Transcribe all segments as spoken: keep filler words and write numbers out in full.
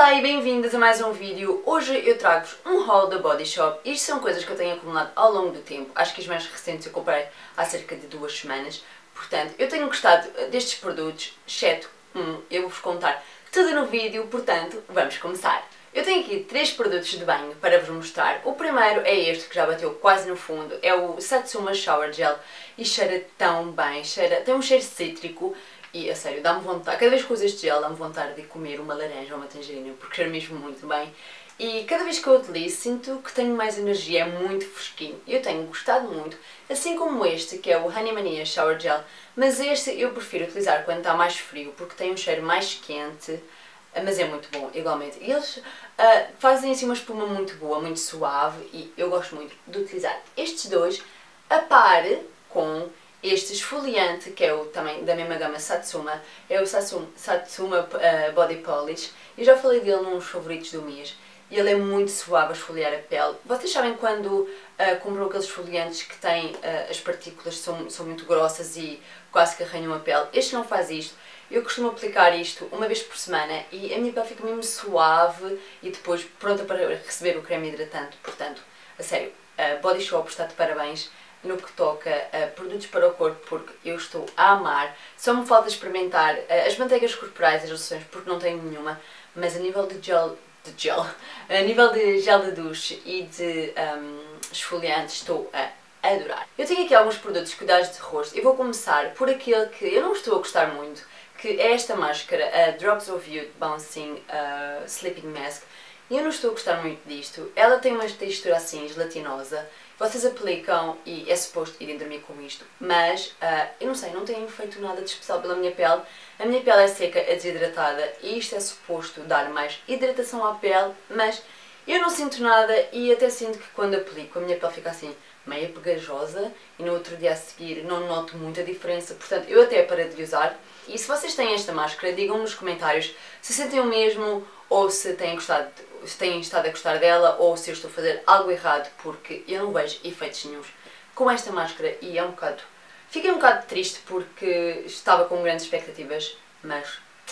Olá e bem-vindas a mais um vídeo. Hoje eu trago-vos um haul da Body Shop. Isto são coisas que eu tenho acumulado ao longo do tempo. Acho que as mais recentes eu comprei há cerca de duas semanas. Portanto, eu tenho gostado destes produtos, exceto um. Eu vou-vos contar tudo no vídeo, portanto, vamos começar. Eu tenho aqui três produtos de banho para vos mostrar. O primeiro é este, que já bateu quase no fundo. É o Satsuma Shower Gel e cheira tão bem. Cheira, tem um cheiro cítrico. E, a sério, dá-me vontade, cada vez que uso este gel, dá-me vontade de comer uma laranja ou uma tangerina, porque cheira mesmo muito bem. E cada vez que eu utilizo, sinto que tenho mais energia, é muito fresquinho. Eu tenho gostado muito, assim como este, que é o Honey Mania Shower Gel, mas este eu prefiro utilizar quando está mais frio, porque tem um cheiro mais quente, mas é muito bom, igualmente. E eles uh, fazem assim uma espuma muito boa, muito suave, e eu gosto muito de utilizar estes dois a par com este esfoliante, que é o, também da mesma gama Satsuma, é o Satsuma, Satsuma uh, Body Polish. Eu já falei dele nos favoritos do mês. E ele é muito suave a esfoliar a pele. Vocês sabem quando uh, compram aqueles esfoliantes que têm, uh, as partículas são, são muito grossas e quase que arranham a pele? Este não faz isto. Eu costumo aplicar isto uma vez por semana e a minha pele fica mesmo suave e depois pronta para receber o creme hidratante. Portanto, a sério, uh, Body Shop está de parabéns no que toca a produtos para o corpo, porque eu estou a amar. Só me falta experimentar uh, as manteigas corporais, as loções, porque não tenho nenhuma, mas a nível de gel, de gel, a nível de gel de duche e de um, esfoliante, estou a adorar. Eu tenho aqui alguns produtos de cuidados de rosto e vou começar por aquele que eu não estou a gostar muito, que é esta máscara, a Drops of You Bouncing uh, Sleeping Mask. E eu não estou a gostar muito disto. Ela tem uma textura assim gelatinosa. Vocês aplicam e é suposto irem dormir com isto, mas uh, eu não sei, não tem feito nada de especial pela minha pele. A minha pele é seca, é desidratada e isto é suposto dar mais hidratação à pele, mas eu não sinto nada e até sinto que quando aplico a minha pele fica assim meio pegajosa e no outro dia a seguir não noto muita diferença, portanto eu até parei de usar. E se vocês têm esta máscara, digam nos comentários se sentem o mesmo ou se têm, gostado, se têm estado a gostar dela ou se eu estou a fazer algo errado, porque eu não vejo efeitos nenhuns com esta máscara e é um bocado... Fiquei um bocado triste porque estava com grandes expectativas, mas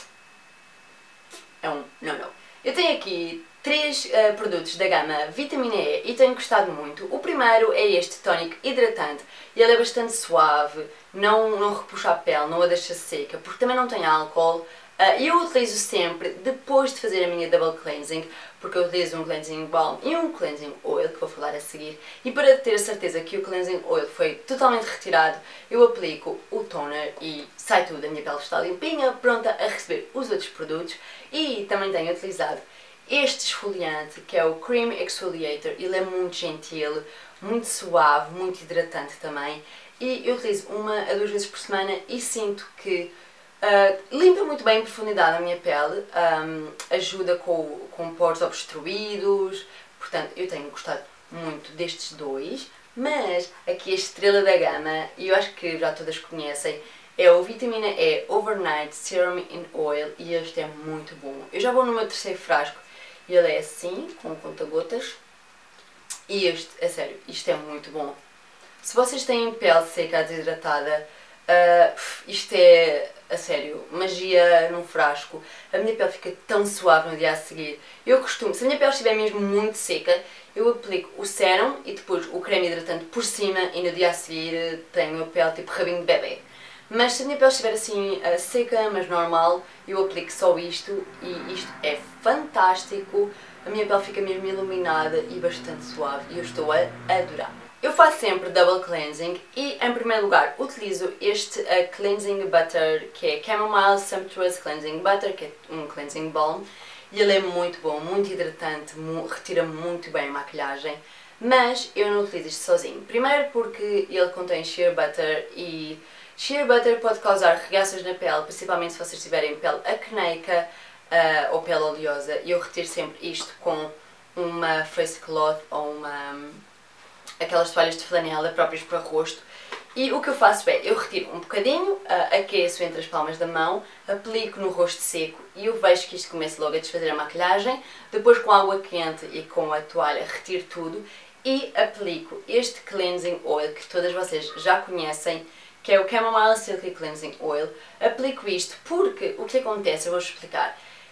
é um não, não. Eu tenho aqui três uh, produtos da gama Vitamina E e tenho gostado muito. O primeiro é este tónico hidratante e ele é bastante suave, não, não repuxa a pele, não a deixa seca, porque também não tem álcool. E uh, eu utilizo sempre depois de fazer a minha double cleansing, porque eu utilizo um cleansing balm e um cleansing oil, que vou falar a seguir, e para ter a certeza que o cleansing oil foi totalmente retirado, eu aplico o toner e sai tudo, a minha pele está limpinha, pronta a receber os outros produtos. E também tenho utilizado este esfoliante, que é o Cream Exfoliator. Ele é muito gentil, muito suave, muito hidratante também, e eu utilizo uma a duas vezes por semana e sinto que Uh, limpa muito bem em profundidade a minha pele, um, ajuda com, com poros obstruídos, portanto eu tenho gostado muito destes dois. Mas aqui a estrela da gama, e eu acho que já todas conhecem, é o Vitamina E Overnight Serum in Oil e este é muito bom. Eu já vou no meu terceiro frasco e ele é assim, com conta-gotas, e este, a sério, isto é muito bom. Se vocês têm pele seca, desidratada, uh, isto é... a sério, magia num frasco. A minha pele fica tão suave no dia a seguir. Eu costumo, se a minha pele estiver mesmo muito seca, eu aplico o sérum e depois o creme hidratante por cima e no dia a seguir tenho a pele tipo rabinho de bebê. Mas se a minha pele estiver assim seca, mas normal, eu aplico só isto e isto é fantástico. A minha pele fica mesmo iluminada e bastante suave e eu estou a adorar. Eu faço sempre double cleansing e, em primeiro lugar, utilizo este uh, cleansing butter, que é Chamomile Sumptuous Cleansing Butter, que é um cleansing balm, e ele é muito bom, muito hidratante, mu retira muito bem a maquilhagem, mas eu não utilizo isto sozinho. Primeiro porque ele contém shea butter e shea butter pode causar reações na pele, principalmente se vocês tiverem pele acneica uh, ou pele oleosa, e eu retiro sempre isto com uma face cloth ou uma... aquelas toalhas de flanela próprias para o rosto. E o que eu faço é, eu retiro um bocadinho, uh, aqueço entre as palmas da mão, aplico no rosto seco e eu vejo que isto começa logo a desfazer a maquilhagem. Depois com água quente e com a toalha retiro tudo e aplico este cleansing oil que todas vocês já conhecem, que é o Chamomile Silky Cleansing Oil. Aplico isto porque o que acontece, eu vou explicar.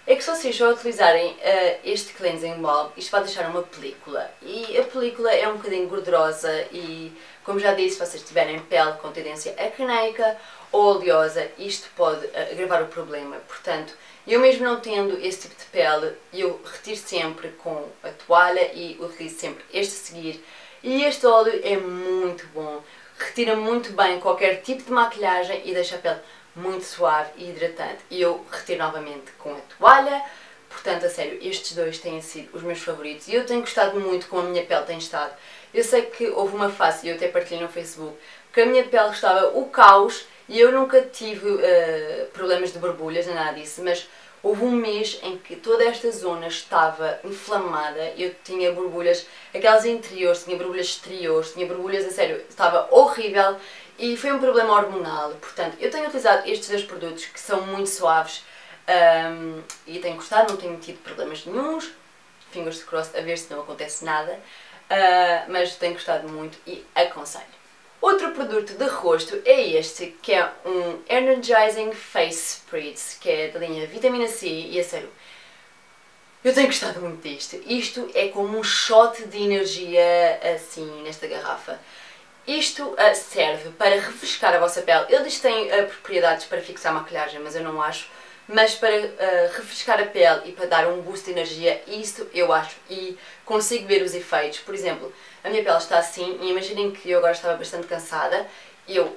é que se vocês só utilizarem uh, este cleansing balm, isto vai deixar uma película. E a película é um bocadinho gordurosa e, como já disse, se vocês tiverem pele com tendência acneica ou oleosa, isto pode uh, agravar o problema. Portanto, eu mesmo não tendo esse tipo de pele, eu retiro sempre com a toalha e utilizo sempre este a seguir. E este óleo é muito bom, retira muito bem qualquer tipo de maquilhagem e deixa a pele muito suave e hidratante. E eu retiro novamente com a toalha. Portanto, a sério, estes dois têm sido os meus favoritos e eu tenho gostado muito como a minha pele tem estado. Eu sei que houve uma fase, e eu até partilhei no Facebook, que a minha pele estava o caos e eu nunca tive uh, problemas de borbulhas, nem nada disso, mas houve um mês em que toda esta zona estava inflamada, eu tinha borbulhas, aquelas interiores, tinha borbulhas exteriores, tinha borbulhas, a sério, estava horrível. E foi um problema hormonal, portanto, eu tenho utilizado estes dois produtos que são muito suaves um, e tenho gostado, não tenho tido problemas nenhuns, fingers crossed, a ver se não acontece nada, uh, mas tenho gostado muito e aconselho. Outro produto de rosto é este, que é um Energizing Face Spritz, que é da linha Vitamina C e, a sério, eu tenho gostado muito disto. Isto é como um shot de energia assim nesta garrafa. Isto uh, serve para refrescar a vossa pele. Ele diz que tem uh, propriedades para fixar a maquilhagem, mas eu não acho. Mas para uh, refrescar a pele e para dar um boost de energia, isso eu acho. E consigo ver os efeitos. Por exemplo, a minha pele está assim, e imaginem que eu agora estava bastante cansada. Eu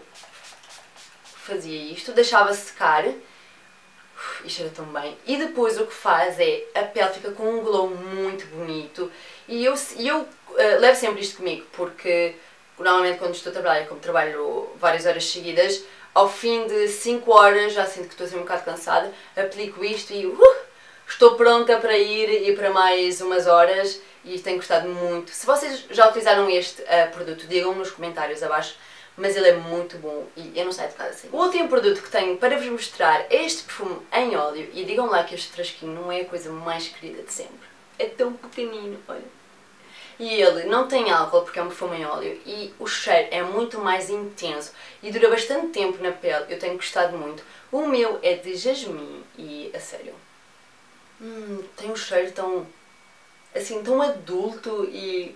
fazia isto, deixava secar. Uf, isto era tão bem. E depois o que faz é, a pele fica com um glow muito bonito. E eu, eu uh, levo sempre isto comigo, porque normalmente quando estou a trabalhar, como trabalho várias horas seguidas, ao fim de cinco horas já sinto que estou assim um bocado cansada, aplico isto e uh, estou pronta para ir e para mais umas horas e tenho gostado muito. Se vocês já utilizaram este uh, produto, digam-me nos comentários abaixo, mas ele é muito bom e eu não saio de casa assim. O último produto que tenho para vos mostrar é este perfume em óleo e digam lá que este frasquinho não é a coisa mais querida de sempre. É tão pequenino, olha. E ele não tem álcool porque é um perfume em óleo e o cheiro é muito mais intenso e dura bastante tempo na pele, eu tenho gostado muito. O meu é de jasmim e, a sério, hum, tem um cheiro tão, assim, tão adulto e,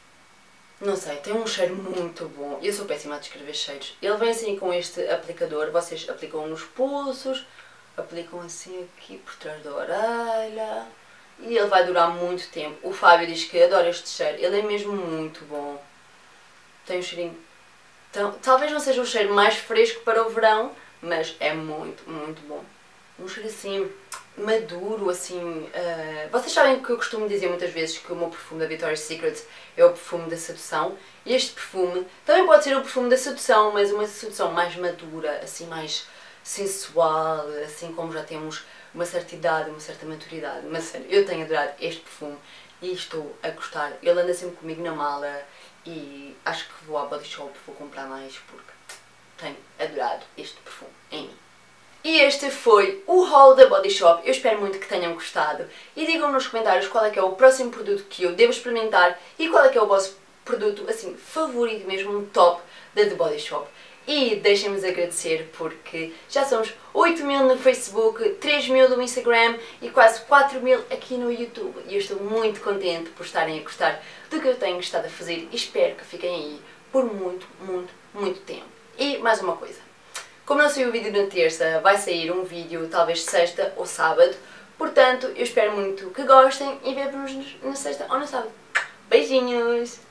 não sei, tem um cheiro muito bom. Eu sou péssima a descrever cheiros. Ele vem assim com este aplicador, vocês aplicam nos pulsos, aplicam assim aqui por trás da orelha. E ele vai durar muito tempo. O Fábio diz que adora este cheiro. Ele é mesmo muito bom. Tem um cheirinho... Então, talvez não seja o cheiro mais fresco para o verão, mas é muito, muito bom. Um cheiro assim, maduro, assim... Uh... Vocês sabem que eu costumo dizer muitas vezes que o meu perfume da Victoria's Secret é o perfume da sedução. E este perfume também pode ser o perfume da sedução, mas uma sedução mais madura, assim, mais sensual, assim como já temos uma certa idade, uma certa maturidade. Mas sério, eu tenho adorado este perfume e estou a gostar. Ele anda sempre comigo na mala e acho que vou à Body Shop, vou comprar mais porque tenho adorado este perfume em mim. E este foi o haul da Body Shop. Eu espero muito que tenham gostado e digam nos comentários qual é que é o próximo produto que eu devo experimentar e qual é que é o vosso produto assim favorito mesmo, um top da The Body Shop. E deixem-nos agradecer porque já somos oito mil no Facebook, três mil no Instagram e quase quatro mil aqui no YouTube. E eu estou muito contente por estarem a gostar do que eu tenho estado a fazer e espero que fiquem aí por muito, muito, muito tempo. E mais uma coisa, como não saiu o vídeo na terça, vai sair um vídeo talvez sexta ou sábado. Portanto, eu espero muito que gostem e vemo-nos na sexta ou no sábado. Beijinhos!